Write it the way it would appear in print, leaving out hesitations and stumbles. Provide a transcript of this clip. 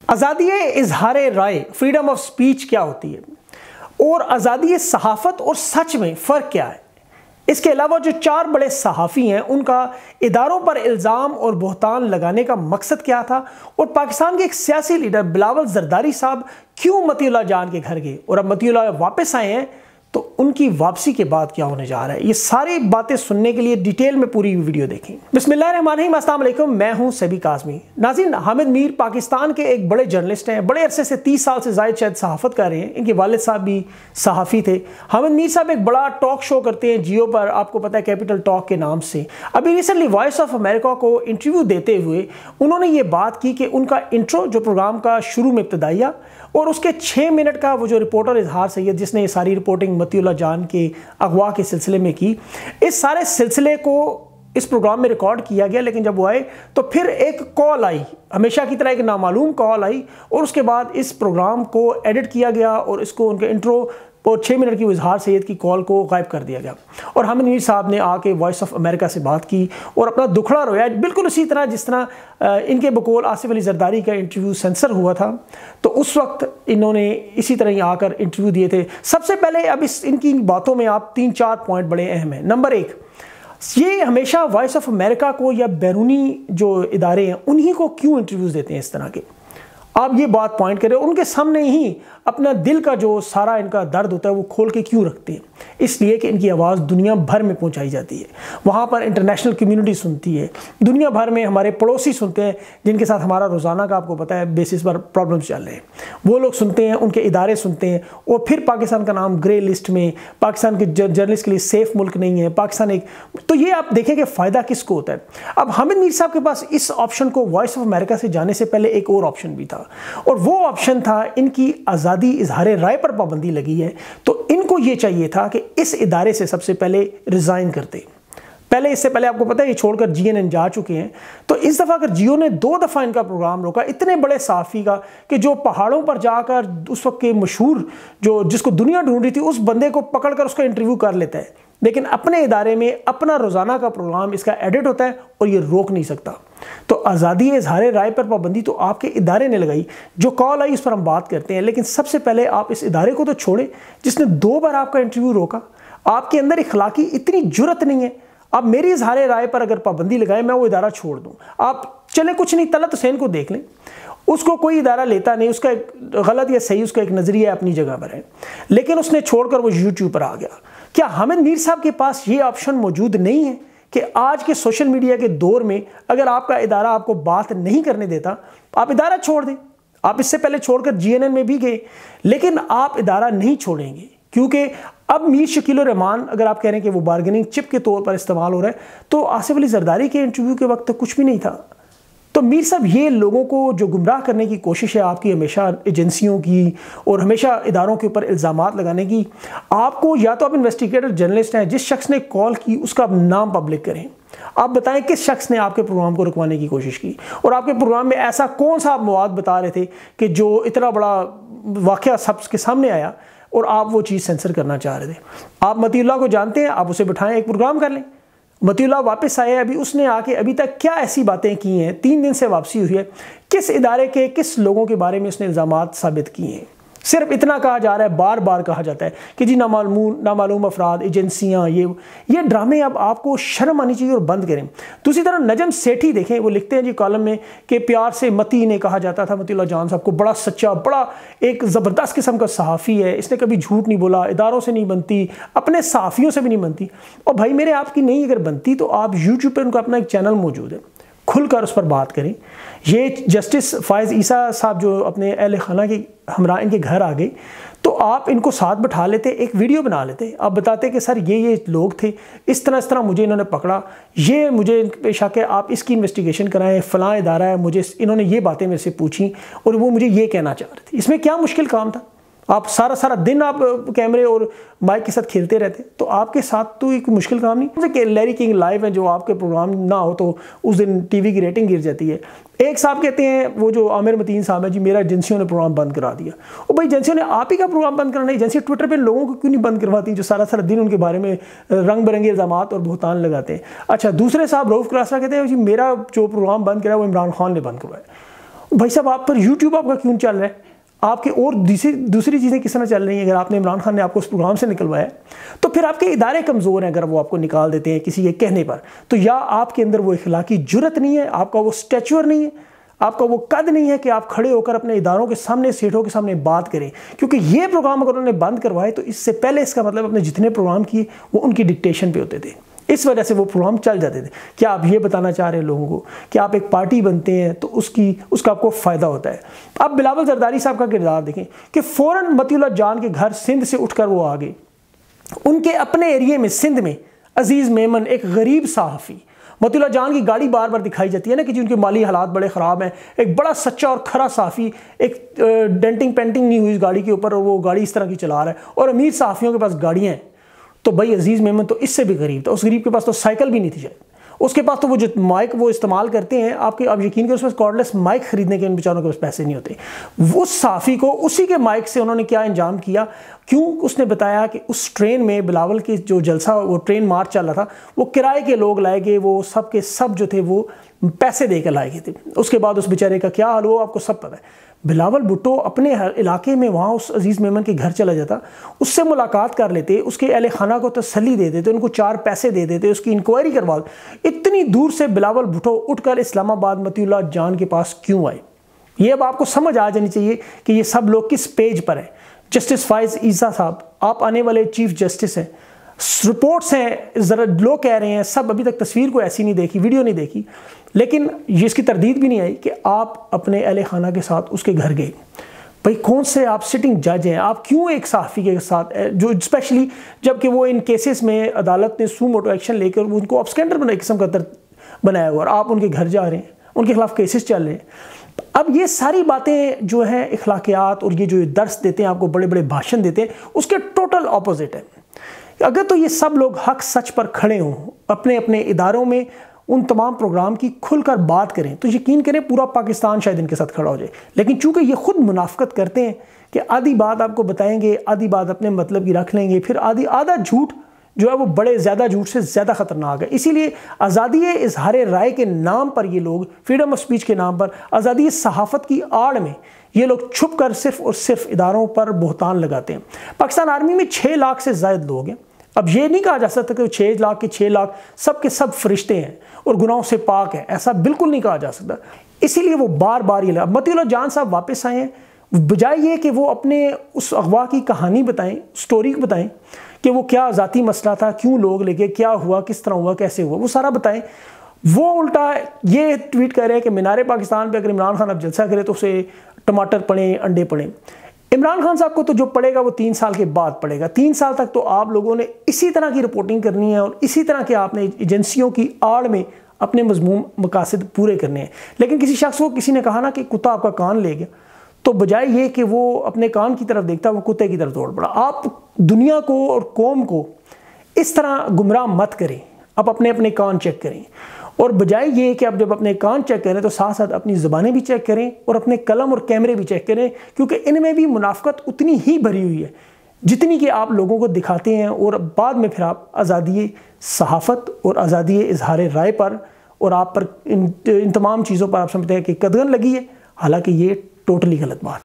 आज़ादी इजहार राय, freedom of speech क्या होती है और आज़ादी सहाफ़त और सच में फ़र्क क्या है। इसके अलावा जो 4 बड़े सहाफ़ी हैं उनका इदारों पर इल्ज़ाम और बहतान लगाने का मकसद क्या था, और पाकिस्तान के एक सियासी लीडर बिलावल जरदारी साहब क्यों मतीउल्लाह जान के घर गए और अब मतीउल्लाह वापस आए हैं, तो उनकी वापसी के बाद क्या होने जा रहा है। ये सारी बातें सुनने के लिए डिटेल में पूरी वीडियो देखें। बिस्मिल्लाहिर्रहमानिर्रहीम, अस्सलाम वालेकुम, मैं हूं सभी काज़मी। नाज़रीन, हामिद मीर पाकिस्तान के एक बड़े जर्नलिस्ट हैं, बड़े अरसे से 30 साल से ज़ायद शायद सहाफ़त कर रहे हैं। इनके वालिद साहब भी सहाफ़ी थे। हामिद मीर साहब एक बड़ा टॉक शो करते हैं जियो पर, आपको पता है कैपिटल टॉक के नाम से। अभी रिसेंटली वॉइस ऑफ अमेरिका को इंटरव्यू देते हुए उन्होंने ये बात की कि उनका इंट्रो जो प्रोग्राम का शुरू में इब्तदाइया और उसके 6 मिनट का वो जो रिपोर्टर इजहार सैयद जिसने ये सारी रिपोर्टिंग मतीउल्लाह जान के अगवा के सिलसिले में की, इस सारे सिलसिले को इस प्रोग्राम में रिकॉर्ड किया गया। लेकिन जब वो आए तो फिर एक कॉल आई, हमेशा की तरह एक नामालूम कॉल आई, और उसके बाद इस प्रोग्राम को एडिट किया गया और इसको उनके इंट्रो और 6 मिनट की इजहार सैयद की कॉल को गायब कर दिया गया। और हामिद मीर साहब ने आके वॉइस ऑफ अमेरिका से बात की और अपना दुखड़ा रोया, बिल्कुल उसी तरह जिस तरह इनके बकौल आसिफ अली जरदारी का इंटरव्यू सेंसर हुआ था, तो उस वक्त इन्होंने इसी तरह ही आकर इंटरव्यू दिए थे। सबसे पहले अब इनकी बातों में आप 3-4 पॉइंट बड़े अहम हैं। नंबर 1, ये हमेशा वॉइस ऑफ अमेरिका को या बैरूनी जो इदारे हैं उन्हीं को क्यों इंटरव्यूज़ देते हैं इस तरह के। आप ये बात पॉइंट करें, उनके सामने ही अपना दिल का जो सारा इनका दर्द होता है वो खोल के क्यों रखते हैं। इसलिए कि इनकी आवाज़ दुनिया भर में पहुंचाई जाती है, वहाँ पर इंटरनेशनल कम्युनिटी सुनती है, दुनिया भर में हमारे पड़ोसी सुनते हैं जिनके साथ हमारा रोज़ाना का आपको पता है बेसिस पर प्रॉब्लम्स चल रहे हैं, वो लोग सुनते हैं, उनके इदारे सुनते हैं, और फिर पाकिस्तान का नाम ग्रे लिस्ट में, पाकिस्तान के जर्नलिस्ट के लिए सेफ मुल्क नहीं है पाकिस्तान एक। तो ये आप देखें कि फ़ायदा किसको होता है। अब हामिद मीर साहब के पास इस ऑप्शन को वॉइस ऑफ अमेरिका से जाने से पहले एक और ऑप्शन भी था, और वो ऑप्शन था इनकी आज़ादी इजहार राय पर पाबंदी लगी है, तो इनको ये चाहिए था कि इस इदारे से सबसे पहले रिज़ाइन करते। पहले इससे पहले आपको पता है ये छोड़कर जीएनएन जा चुके हैं, तो इस दफ़ा अगर जियो ने 2 दफ़ा इनका प्रोग्राम रोका, इतने बड़े साफ़ी का कि जो पहाड़ों पर जाकर उस वक्त के मशहूर जो जिसको दुनिया ढूंढ रही थी उस बंदे को पकड़कर उसका इंटरव्यू कर लेता है, लेकिन अपने इदारे में अपना रोज़ाना का प्रोग्राम इसका एडिट होता है और ये रोक नहीं सकता। तो आज़ादी इजहार राय पर पाबंदी तो आपके इदारे ने लगाई, जो कॉल आई उस पर हम बात करते हैं, लेकिन सबसे पहले आप इस इदारे को तो छोड़ें जिसने 2 बार आपका इंटरव्यू रोका। आपके अंदर इखलाकी इतनी जुर्रत नहीं है, आप मेरी इजहार राय पर अगर पाबंदी लगाएं मैं वो इदारा छोड़ दूं। आप चले कुछ नहीं, तलत हुसैन को देख लें, उसको कोई इदारा लेता नहीं, उसका एक गलत या सही उसका एक नज़रिया अपनी जगह पर है, लेकिन उसने छोड़कर वो यूट्यूब पर आ गया। क्या हामिद मीर साहब के पास ये ऑप्शन मौजूद नहीं है कि आज के सोशल मीडिया के दौर में अगर आपका इदारा आपको बात नहीं करने देता आप इदारा छोड़ दें। आप इससे पहले छोड़कर जीएनएन में भी गए, लेकिन आप इदारा नहीं छोड़ेंगे क्योंकि अब मीर शकील उर रहमान अगर आप कह रहे हैं कि वो बार्गेनिंग चिप के तौर पर इस्तेमाल हो रहा है, तो आसिफ अली जरदारी के इंटरव्यू के वक्त तो कुछ भी नहीं था। तो मीर साहब ये लोगों को जो गुमराह करने की कोशिश है आपकी हमेशा एजेंसियों की और हमेशा इदारों के ऊपर इल्ज़ामात लगाने की, आपको या तो आप इन्वेस्टिगेटर जर्नलिस्ट हैं, जिस शख्स ने कॉल की उसका आप नाम पब्लिक करें, आप बताएं किस शख्स ने आपके प्रोग्राम को रुकवाने की कोशिश की, और आपके प्रोग्राम में ऐसा कौन सा आप मवाद बता रहे थे कि जो इतना बड़ा वाक़या सबके सामने आया और आप वो चीज़ सेंसर करना चाह रहे थे। आप मतीउल्लाह को जानते हैं, आप उसे बिठाएं, एक प्रोग्राम कर लें। मतीउल्लाह वापस आए, अभी उसने आके अभी तक क्या ऐसी बातें की हैं, 3 दिन से वापसी हुई है, किस इदारे के किस लोगों के बारे में उसने इल्ज़ामात साबित किए हैं। सिर्फ इतना कहा जा रहा है, बार बार कहा जाता है कि जी नामालूम अफराद, एजेंसियाँ, ये ड्रामे अब आपको शर्म आनी चाहिए और बंद करें। दूसरी तरफ नजम सेठी देखें, वो लिखते हैं जी कॉलम में कि प्यार से मती ने कहा जाता था मतीउल्लाह जान साहब को, बड़ा सच्चा, बड़ा एक ज़बरदस्त किस्म का सहाफ़ी है, इसने कभी झूठ नहीं बोला, इदारों से नहीं बनती, अपने सहाफ़ियों से भी नहीं बनती। और भाई मेरे आपकी नहीं अगर बनती तो आप यूट्यूब पर उनका अपना एक चैनल मौजूद है, खुलकर उस पर बात करें। ये जस्टिस फ़ायज़ ईसा साहब जो अपने अहले खाना के हमरा इनके घर आ गए, तो आप इनको साथ बैठा लेते, एक वीडियो बना लेते, आप बताते कि सर ये लोग थे, इस तरह मुझे इन्होंने पकड़ा, ये मुझे पेश आके आप इसकी इन्वेस्टिगेशन कराएं, फ़लाँ इदारा है, मुझे इन्होंने ये बातें मेरे से पूछी और वो मुझे ये कहना चाह रहे थे। इसमें क्या मुश्किल काम था? आप सारा दिन आप कैमरे और माइक के साथ खेलते रहते, तो आपके साथ तो एक मुश्किल काम नहीं कि लैरी किंग लाइव है, जो आपके प्रोग्राम ना हो तो उस दिन टीवी की रेटिंग गिर जाती है। एक साहब कहते हैं, वो जो आमिर मतीन साहब है, जी मेरा एजेंसियों ने प्रोग्राम बंद करा दिया। और भाई एजेंसियों ने आप ही का प्रोग्राम बंद करना, एजेंसी ट्विटर पर लोगों को क्यों नहीं बंद करवाती जो सारा दिन उनके बारे में रंग बिरंगे इल्ज़ामात और बहतान लगाते हैं। अच्छा, दूसरे साहब रऊफ़ क्रासरा कहते हैं जी मेरा जो प्रोग्राम बंद करा वो इमरान खान ने बंद करवाया। भाई साहब आप पर यूट्यूब आपका क्यों चल रहा है, आपके और दूसरी चीज़ें किस तरह चल रही हैं? अगर आपने इमरान खान ने आपको उस प्रोग्राम से निकलवाया तो फिर आपके इदारे कमज़ोर हैं। अगर वो आपको निकाल देते हैं किसी के कहने पर, तो या आपके अंदर वो इखलाकी जुर्रत नहीं है, आपका वो स्टैचुअर नहीं है, आपका वो कद नहीं है कि आप खड़े होकर अपने इदारों के सामने, सेठों के सामने बात करें। क्योंकि ये प्रोग्राम अगर उन्होंने बंद करवाए तो इससे पहले इसका मतलब अपने जितने प्रोग्राम किए वो उनकी डिक्टेशन पे होते थे, इस वजह से वो प्रोग्राम चल जाते थे। क्या आप ये बताना चाह रहे हैं लोगों को कि आप एक पार्टी बनते हैं तो उसका आपको फ़ायदा होता है? अब बिलावल जरदारी साहब का किरदार देखें कि फ़ौरन मतीउल्लाह जान के घर सिंध से उठकर वो आ गए। उनके अपने एरिए में सिंध में अजीज़ मेमन एक गरीब सहाफ़ी, मतीउल्लाह जान की गाड़ी बार बार दिखाई जाती है ना कि जिनके माली हालात बड़े ख़राब हैं, एक बड़ा सच्चा और खरा सहाफ़ी, एक डेंटिंग पेंटिंग नहीं हुई इस गाड़ी के ऊपर और वो गाड़ी इस तरह की चला रहा है, और अमीर सहाफ़ियों के पास गाड़ियाँ हैं। तो भाई अजीज़ मेमन तो इससे भी गरीब था, उस गरीब के पास तो साइकिल भी नहीं थी शायद, उसके पास तो वो जो माइक वो इस्तेमाल करते हैं, आप यकीन करें उसमें कॉर्डलेस माइक खरीदने के उन बेचारों के पास पैसे नहीं होते। उस साफ़ी को उसी के माइक से उन्होंने क्या इंजाम किया, क्यों उसने बताया कि उस ट्रेन में बिलावल की जो जलसा, वो ट्रेन मार्च चल रहा था, वो किराए के लोग लाए गए, वो सब के सब जो थे वो पैसे दे कर लाए गए थे। उसके बाद उस बेचारे का क्या हाल हुआ आपको सब पता है। बिलावल भुट्टो अपने इलाके में वहाँ उस अजीज़ मेमन के घर चला जाता, उससे मुलाकात कर लेते, उसके अहले खाना को तसल्ली दे देते, उनको 4 पैसे दे देते, उसकी इंक्वायरी करवा। इतनी दूर से बिलावल भुट्टो उठकर इस्लामाबाद मतीउल्लाह जान के पास क्यों आए? ये अब आपको समझ आ जानी चाहिए कि ये सब लोग किस पेज पर हैं। जस्टिस फाइज ईसा साहब, आप आने वाले चीफ जस्टिस हैं। रिपोर्ट्स हैं, ज़रा लोग कह रहे हैं, सब अभी तक तस्वीर को ऐसी नहीं देखी, वीडियो नहीं देखी, लेकिन ये इसकी तरदीद भी नहीं आई कि आप अपने अहले खाना के साथ उसके घर गए। भाई कौन से आप सिटिंग जज हैं? आप क्यों एक सहाफ़ी के साथ, जो स्पेशली जबकि वो इन केसेस में अदालत ने सू मोटो एक्शन लेकर उनको ऑब्सकेंडर बनाए किस्म का बनाया हुआ, और आप उनके घर जा रहे हैं, उनके खिलाफ केसेस चल रहे हैं। अब ये सारी बातें जो हैं इखलाकियात और ये जो दर्स देते हैं आपको, बड़े बड़े भाषण देते हैं, उसके टोटल ऑपोजिट है। अगर तो ये सब लोग हक सच पर खड़े हों, अपने अपने इदारों में उन तमाम प्रोग्राम की खुलकर बात करें, तो यकीन करें पूरा पाकिस्तान शायद इनके साथ खड़ा हो जाए। लेकिन चूंकि ये खुद मुनाफकत करते हैं कि आधी बात आपको बताएंगे, आधी बात अपने मतलब की रख लेंगे, फिर आधा झूठ जो है वो बड़े ज़्यादा झूठ से ज़्यादा ख़तरनाक है। इसीलिए आज़ादी इजहार राय के नाम पर ये लोग, फ्रीडम ऑफ स्पीच के नाम पर, आज़ादी सहाफ़त की आड़ में ये लोग छुप कर सिर्फ और सिर्फ इदारों पर बोहतान लगाते हैं। पाकिस्तान आर्मी में 6 लाख से ज़ायद लोग हैं। अब ये नहीं कहा जा सकता कि 6 लाख के 6 लाख सब के सब फरिश्ते हैं और गुनाहों से पाक है, ऐसा बिल्कुल नहीं कहा जा सकता। इसीलिए वो बार बार ये लगा। मतीउल्लाह जान साहब वापस आए हैं, बजाय ये कि वो अपने उस अगवा की कहानी बताएं, स्टोरी बताएं कि वो क्या ज़ाती मसला था, क्यों लोग लेके, क्या हुआ, किस तरह हुआ, कैसे हुआ, वो सारा बताएं। वो उल्टा ये ट्वीट कर रहे हैं कि मीनारे पाकिस्तान पे अगर इमरान खान अब जलसा करे तो उसे टमाटर पड़े, अंडे पड़े। इमरान खान साहब को तो जो पड़ेगा वो 3 साल के बाद पड़ेगा। 3 साल तक तो आप लोगों ने इसी तरह की रिपोर्टिंग करनी है और इसी तरह के आपने एजेंसियों की आड़ में अपने मजमूम मकासद पूरे करने हैं। लेकिन किसी शख्स को किसी ने कहा ना कि कुत्ता आपका कान ले गया, तो बजाय ये कि वो अपने कान की तरफ देखता, वो कुत्ते की तरफ दौड़ पड़ा। आप दुनिया को और कौम को इस तरह गुमराह मत करें, आप अपने अपने कान चेक करें, और बजाय ये कि आप जब अपने कान चेक करें तो साथ साथ अपनी ज़बानें भी चेक करें और अपने कलम और कैमरे भी चेक करें, क्योंकि इनमें भी मुनाफकत उतनी ही भरी हुई है जितनी कि आप लोगों को दिखाते हैं। और बाद में फिर आप आज़ादी सहाफ़त और आज़ादी इजहार राय पर और आप पर इन तमाम चीज़ों पर आप समझते हैं कि कदगन लगी है, हालांकि ये टोटली गलत बात।